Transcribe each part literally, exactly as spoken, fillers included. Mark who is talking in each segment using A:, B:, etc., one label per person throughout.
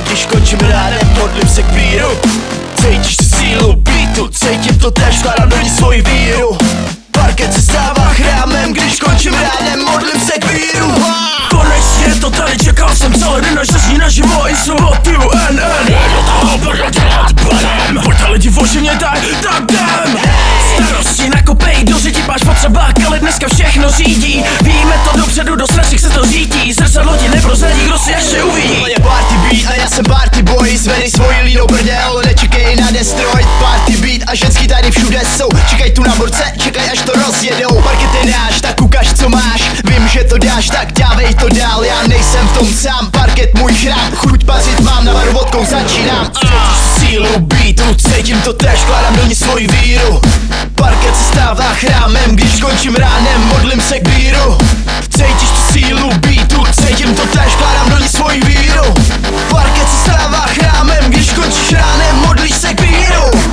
A: když končím ránem, modlím se k víru. Cítíš tu sílu beatu, cítím to též, vkládám do ní svoji víru. Parket se stává chrámem, když končím ránem, modlím se k víru. Konečně to tady, čekal jsem celý den, až zazní naživo intro od U N N. Do toho budu dělat panem, pojďte lidi voženě daj, tak jdem. Starosti nakopej do řidi, máš potřeba, ale dneska všechno řídí. Víme to dopředu, do strašných se to řídí. Zrcadlo ti neprozradí, kdo si ještě uvidí.
B: Je party beat a já jsem party boy, zvedej svoji línou prdel, nečekej na destroy. Party beat a ženský tady všude jsou, čekaj tu na borce, čekaj až to rozjedou. Parket je náš, tak ukaž co máš, vím že to dáš, tak dávej to dál. Já nejsem v tom sám, parket můj chrám, chuť pařit mám, na baru vodkou začínám. Cítíš sílu beatu, cítím to též, vkládám do ní svoji víru. Parket se stává chrámem, když končím ránem, modlím se k víru. Cítíš tu sílu beatu, cítím to též, vkládám do ní svoji víru. Parket se stává chrámem, když končíš ránem, modlíš se k víru.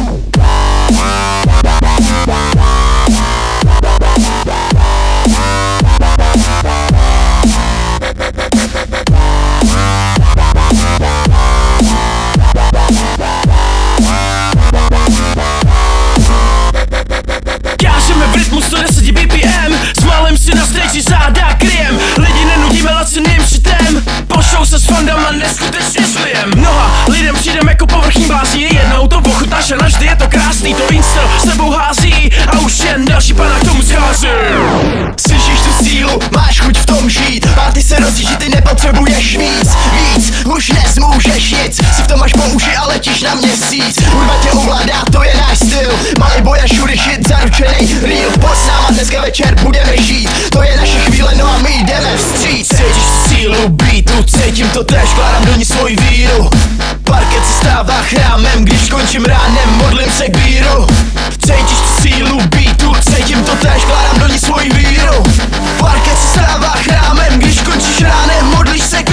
A: V rytmu sto deset B P M, smalem si na stage záda kryjem. Lidi nenudíme laciným šitem, pošou se s fandama neskutečně šlijem. Mnoha lidem přijdem jako povrchní blázní, jednou to pochutnáš a navždy je to krásný. To Winster s tebou hází a už jen další pana k tomu schází.
B: Slyšíš tu sílu, máš chuť v tom žít, party se rozjíždí, ty nepotřebuješ víc, víc, už nezmůžeš nic, si v tom máš po uši a letíš na měsíc. Hudba tě ovládá, to je náš styl, malý boj a šury shit, zaručený real. Pojď s náma, dneska večer budeme žít, to je naše chvíle, no a my jdeme vstříc.
A: Cítíš tu sílu beatu, cítím to též, vkládám do ní svoji víru. Parket se stává chrámem, když končím ránem, modlím se k víru. Cítíš tu sílu beatu, cítím to též, vkládám do ní svoji víru. Parket se stává chrámem, když končíš ránem, modlíš se k